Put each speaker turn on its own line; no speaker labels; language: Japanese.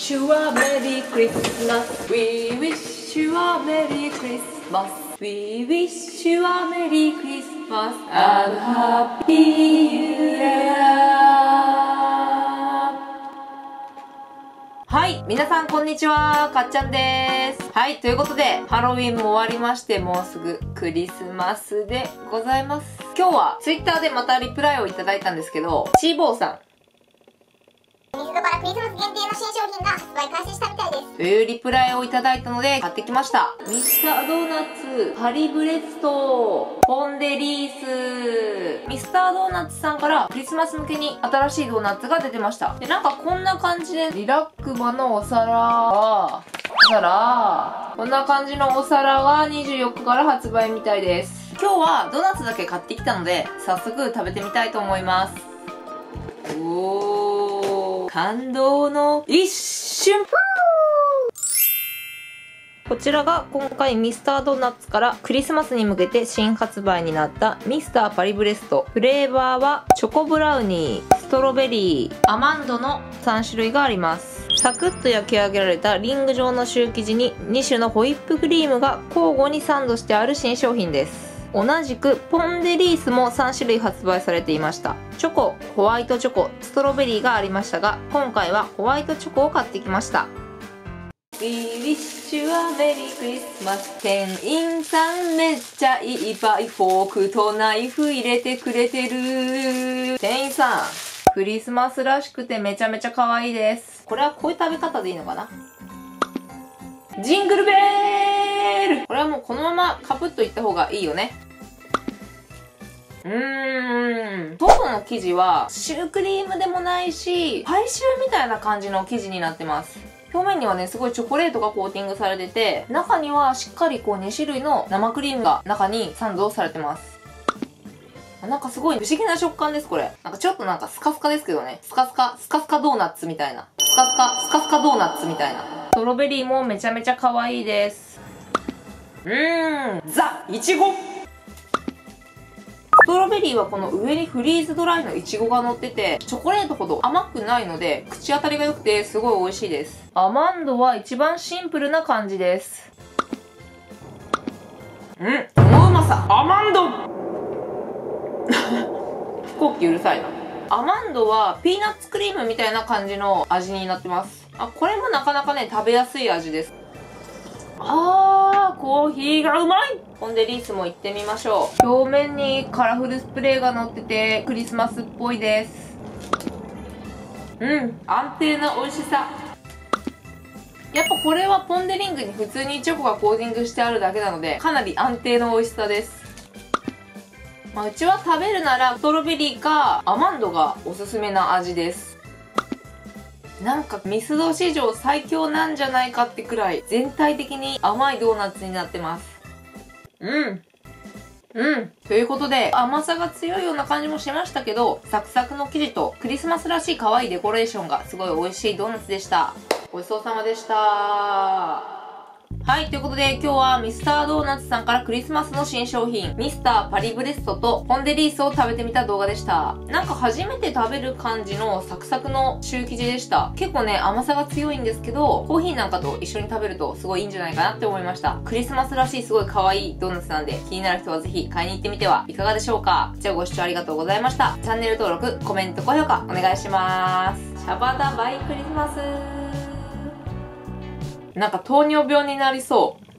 wish you a Merry Christmas. We wish you a Merry Christmas. We wish you a Merry Christmas and Happy New Year.はい、皆さんこんにちは、かっちゃんです。はい、ということで、ハロウィンも終わりまして、もうすぐクリスマスでございます。今日は Twitter でまたリプライをいただいたんですけど、チーボーさん。
ミスドバラクリスマス限定の新商品が発売開始したみたいです。
というリプライをいただいたので買ってきました。ミスタードーナツ、パリブレスト、ポンデリース。ミスタードーナツさんからクリスマス向けに新しいドーナツが出てました。で、なんかこんな感じでリラックマのお皿、こんな感じのお皿が24日から発売みたいです。今日はドーナツだけ買ってきたので、早速食べてみたいと思います。おー、感動の一瞬。こちらが今回ミスタードーナツからクリスマスに向けて新発売になったミスターパリブレスト。フレーバーはチョコブラウニー、ストロベリー、アマンドの3種類があります。サクッと焼き上げられたリング状のシュー生地に2種のホイップクリームが交互にサンドしてある新商品です。同じくポンデリースも3種類発売されていました。チョコ、ホワイトチョコ、ストロベリーがありましたが、今回はホワイトチョコを買ってきました。We wish you a Merry Christmas。 店員さんめっちゃいっぱいフォークとナイフ入れてくれてる。店員さん、クリスマスらしくてめちゃめちゃ可愛いです。これはこういう食べ方でいいのかな。ジングルベール。これはもうこのままカプッといった方がいいよね。外の生地はシュークリームでもないし、パイシューみたいな感じの生地になってます。表面にはね、すごいチョコレートがコーティングされてて、中にはしっかりこう2種類の生クリームが中にサンドされてます。なんかすごい不思議な食感です、これ。なんかちょっとなんかスカスカですけどね。スカスカドーナツみたいな。スカスカドーナツみたいな。ストロベリーもめちゃめちゃ可愛いです。ザ・イチゴ。ストロベリーはこの上にフリーズドライのイチゴが乗ってて、チョコレートほど甘くないので、口当たりが良くてすごい美味しいです。アマンドは一番シンプルな感じです。このうまさ。アマンド飛行機うるさいな。アマンドはピーナッツクリームみたいな感じの味になってます。これもなかなかね、食べやすい味です。コーヒーがうまい。ポンデリースも行ってみましょう。表面にカラフルスプレーが乗っててクリスマスっぽいです。安定な美味しさ。やっぱこれはポンデリングに普通にチョコがコーティングしてあるだけなので、かなり安定の美味しさです。うちは食べるならストロベリーかアマンドがおすすめな味です。なんかミスド史上最強なんじゃないかってくらい全体的に甘いドーナツになってます。ということで甘さが強いような感じもしましたけど、サクサクの生地とクリスマスらしい可愛いデコレーションがすごい美味しいドーナツでした。ごちそうさまでした。はい、ということで今日はミスタードーナツさんからクリスマスの新商品、ミスターパリブレストとポンデリースを食べてみた動画でした。なんか初めて食べる感じのサクサクのシュー生地でした。結構ね、甘さが強いんですけど、コーヒーなんかと一緒に食べるとすごいいいんじゃないかなって思いました。クリスマスらしいすごい可愛いドーナツなんで、気になる人はぜひ買いに行ってみてはいかがでしょうか。じゃあご視聴ありがとうございました。チャンネル登録、コメント、高評価お願いします。シャバダバイクリスマス。なんか糖尿病になりそう。